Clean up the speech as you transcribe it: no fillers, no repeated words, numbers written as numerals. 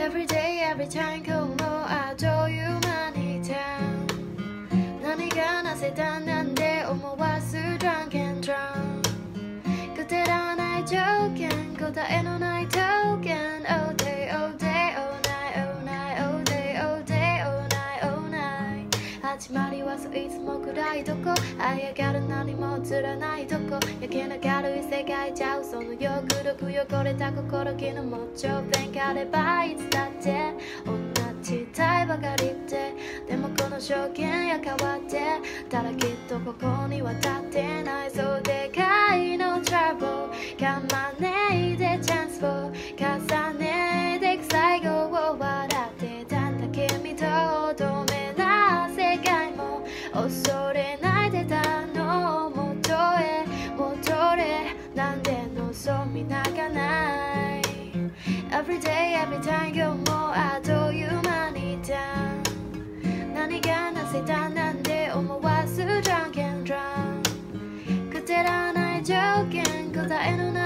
Every day, every time 今日もあっという間にいた。何がなぜだなんて思わず Drunk and drunk。 くだらない条件、答えのないトーケン。 All day, all day, all night, all night, all day, all day, all night, all night。 始まりはそういつも暗いとこ、這い上がる何も映らないとこ、焼けな軽い世界じゃ嘘の欲力汚れた心気のもっちょ弁があればいつだって同じたいばかりで、でもこの証券や変わってたらきっとここには立ってない。そうでかいのトラブルかまねいでチャンスを重ねてく最後を笑ってたんだ君と乙女な世界も恐れないでたの元へ戻れ、なんで望み泣かない。 Every day, every time 今日もあっという間にいた。何がなぜだなんて思わず Drunk and drunk。 くだらない条件、答えのない